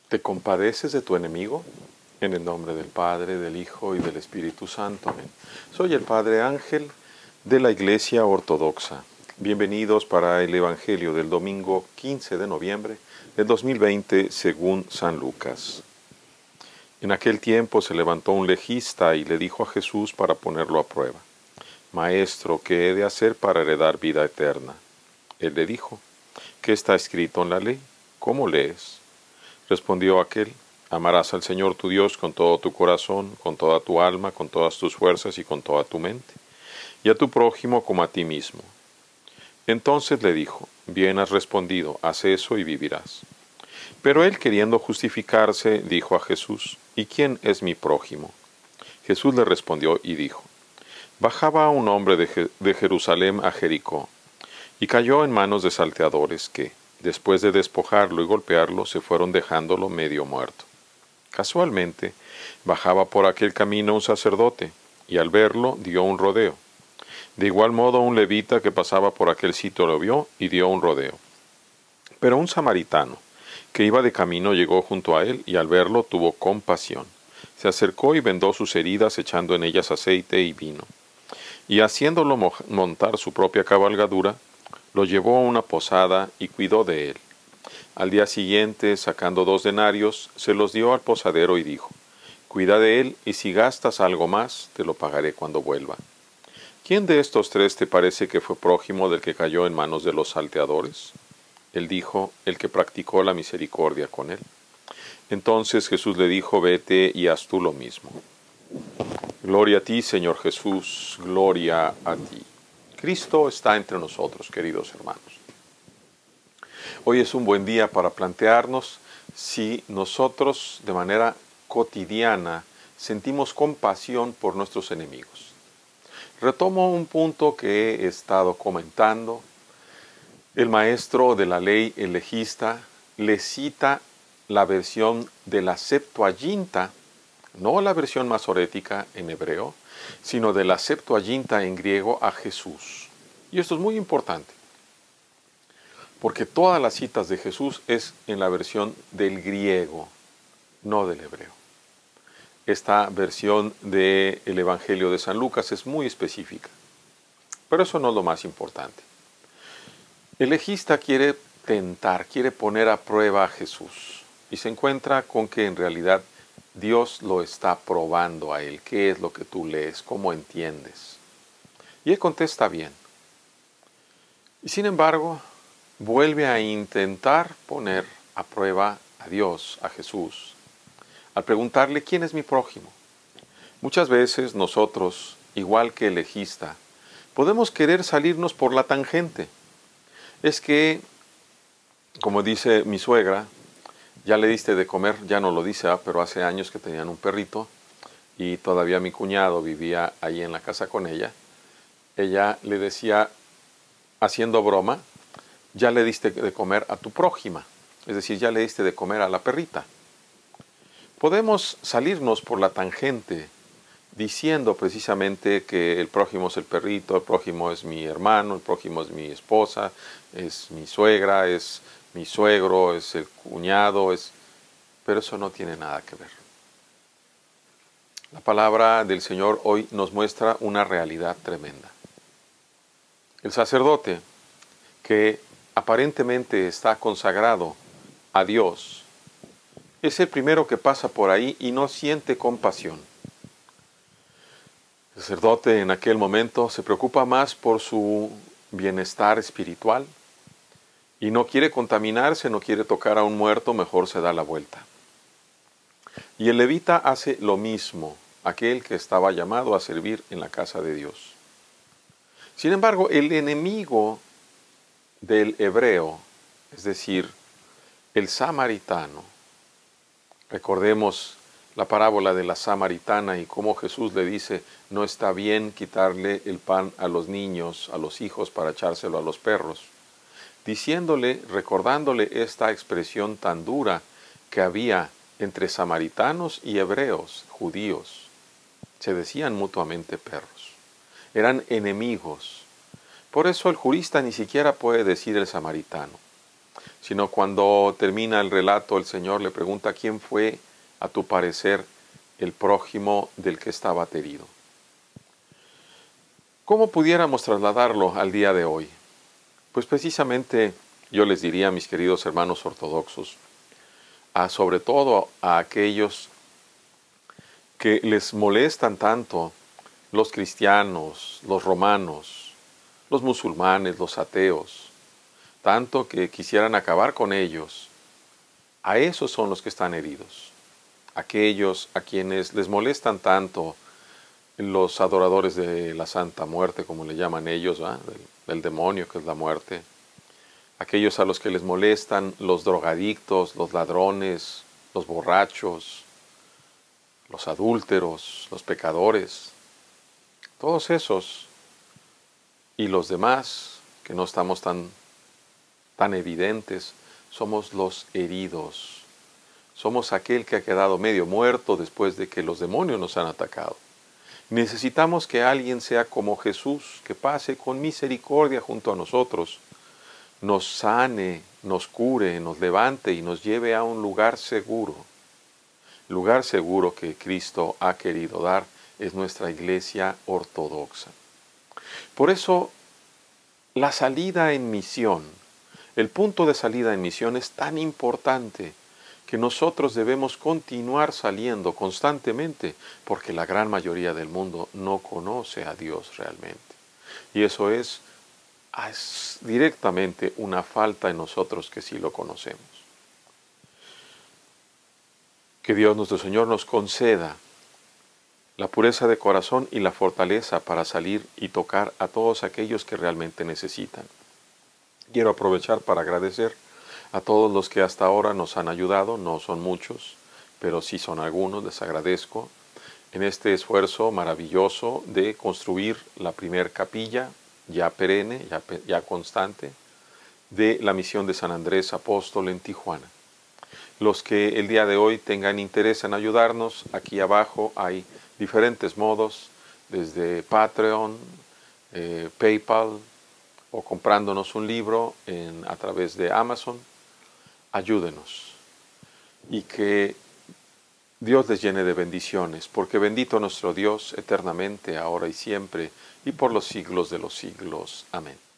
¿Te compadeces de tu enemigo? En el nombre del Padre, del Hijo y del Espíritu Santo. Amén. Soy el Padre Ángel de la Iglesia Ortodoxa. Bienvenidos para el Evangelio del domingo 15 de noviembre del 2020 según San Lucas. En aquel tiempo se levantó un legista y le dijo a Jesús para ponerlo a prueba: Maestro, ¿qué he de hacer para heredar vida eterna? Él le dijo: ¿qué está escrito en la ley? ¿Cómo lees? Respondió aquel: amarás al Señor tu Dios con todo tu corazón, con toda tu alma, con todas tus fuerzas y con toda tu mente, y a tu prójimo como a ti mismo. Entonces le dijo: bien has respondido, haz eso y vivirás. Pero él, queriendo justificarse, dijo a Jesús: ¿y quién es mi prójimo? Jesús le respondió y dijo: bajaba un hombre de Jerusalén a Jericó, y cayó en manos de salteadores que, después de despojarlo y golpearlo, se fueron dejándolo medio muerto. Casualmente, bajaba por aquel camino un sacerdote, y al verlo dio un rodeo. De igual modo, un levita que pasaba por aquel sitio lo vio y dio un rodeo. Pero un samaritano, que iba de camino, llegó junto a él, y al verlo tuvo compasión. Se acercó y vendó sus heridas, echando en ellas aceite y vino. Y haciéndolo montar su propia cabalgadura, lo llevó a una posada y cuidó de él. Al día siguiente, sacando 2 denarios, se los dio al posadero y dijo: cuida de él, y si gastas algo más, te lo pagaré cuando vuelva. ¿Quién de estos 3 te parece que fue prójimo del que cayó en manos de los salteadores? Él dijo: el que practicó la misericordia con él. Entonces Jesús le dijo: vete y haz tú lo mismo. Gloria a ti, Señor Jesús, gloria a ti. Cristo está entre nosotros, queridos hermanos. Hoy es un buen día para plantearnos si nosotros de manera cotidiana sentimos compasión por nuestros enemigos. Retomo un punto que he estado comentando. El maestro de la ley, el legista, le cita la versión de la Septuaginta, no la versión masorética en hebreo, sino de la Septuaginta en griego a Jesús. Y esto es muy importante, porque todas las citas de Jesús es en la versión del griego, no del hebreo. Esta versión del Evangelio de San Lucas es muy específica, pero eso no es lo más importante. El legista quiere tentar, quiere poner a prueba a Jesús, y se encuentra con que en realidad Dios lo está probando a él. ¿Qué es lo que tú lees? ¿Cómo entiendes? Y él contesta bien. Y sin embargo, vuelve a intentar poner a prueba a Dios, a Jesús, al preguntarle: ¿quién es mi prójimo? Muchas veces nosotros, igual que el legista, podemos querer salirnos por la tangente. Es que, como dice mi suegra, ya le diste de comer, ya no lo dice, pero hace años que tenían un perrito y todavía mi cuñado vivía ahí en la casa con ella. Ella le decía, haciendo broma: ya le diste de comer a tu prójima, es decir, ya le diste de comer a la perrita. Podemos salirnos por la tangente diciendo precisamente que el prójimo es el perrito, el prójimo es mi hermano, el prójimo es mi esposa, es mi suegra, es mi suegro, es el cuñado, pero eso no tiene nada que ver. La palabra del Señor hoy nos muestra una realidad tremenda. El sacerdote, que aparentemente está consagrado a Dios, es el primero que pasa por ahí y no siente compasión. El sacerdote en aquel momento se preocupa más por su bienestar espiritual y no quiere contaminarse, no quiere tocar a un muerto, mejor se da la vuelta. Y el levita hace lo mismo, aquel que estaba llamado a servir en la casa de Dios. Sin embargo, el enemigo del hebreo, es decir, el samaritano, recordemos la parábola de la samaritana y cómo Jesús le dice: no está bien quitarle el pan a los niños, a los hijos, para echárselo a los perros, diciéndole, recordándole esta expresión tan dura que había entre samaritanos y hebreos, judíos. Se decían mutuamente perros, eran enemigos. Por eso el jurista ni siquiera puede decir el samaritano. sino cuando termina el relato el Señor le pregunta quién fue, a tu parecer, el prójimo del que estaba herido. ¿Cómo pudiéramos trasladarlo al día de hoy? Pues precisamente yo les diría a mis queridos hermanos ortodoxos, sobre todo a aquellos que les molestan tanto los cristianos, los romanos, los musulmanes, los ateos, tanto que quisieran acabar con ellos, a esos son los que están heridos. Aquellos a quienes les molestan tanto los adoradores de la Santa Muerte, como le llaman ellos, del demonio que es la muerte, aquellos a los que les molestan los drogadictos, los ladrones, los borrachos, los adúlteros, los pecadores, todos esos y los demás que no estamos tan evidentes, somos los heridos. Somos aquel que ha quedado medio muerto después de que los demonios nos han atacado. Necesitamos que alguien sea como Jesús, que pase con misericordia junto a nosotros, nos sane, nos cure, nos levante y nos lleve a un lugar seguro. El lugar seguro que Cristo ha querido dar es nuestra iglesia ortodoxa. Por eso, la salida en misión, el punto de salida en misión es tan importante que nosotros debemos continuar saliendo constantemente porque la gran mayoría del mundo no conoce a Dios realmente. Y eso es directamente una falta en nosotros que sí lo conocemos. Que Dios nuestro Señor nos conceda la pureza de corazón y la fortaleza para salir y tocar a todos aquellos que realmente necesitan. Quiero aprovechar para agradecer a todos los que hasta ahora nos han ayudado, no son muchos, pero sí son algunos, les agradezco, en este esfuerzo maravilloso de construir la primer capilla, ya perenne, ya constante, de la misión de San Andrés Apóstol en Tijuana. Los que el día de hoy tengan interés en ayudarnos, aquí abajo hay diferentes modos, desde Patreon, PayPal, o comprándonos un libro a través de Amazon. Ayúdenos y que Dios les llene de bendiciones, porque bendito nuestro Dios eternamente, ahora y siempre, y por los siglos de los siglos. Amén.